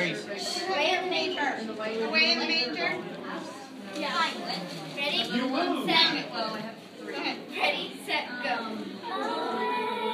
Away in the manger. Away in the manger? Yeah. Ready? You will. Set. Go ahead. Ready, set, go.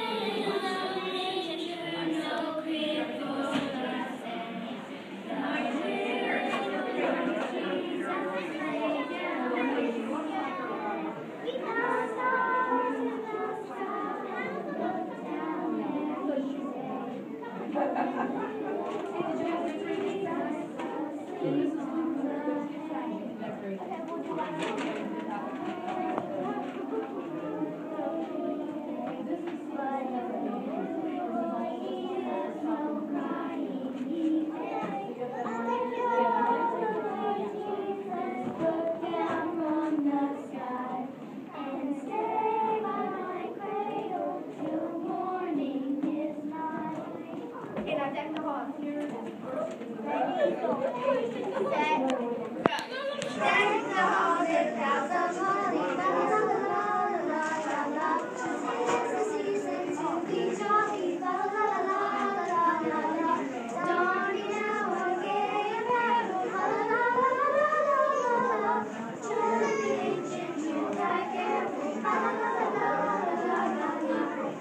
Okay, now deck the halls. Deck the halls with boughs of holly, la la la la la la la. It's the season to be jolly, la la la la la la la. Darny now our gay apparel, la la la la la la. Truly the ancient Yuletide carol, la la la la la la la.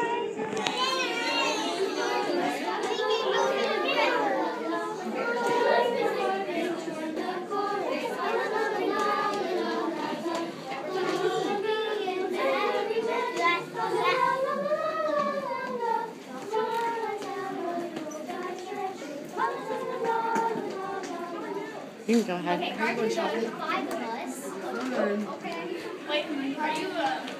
You can go ahead. Okay, are you 5 of us? Okay. Wait, are you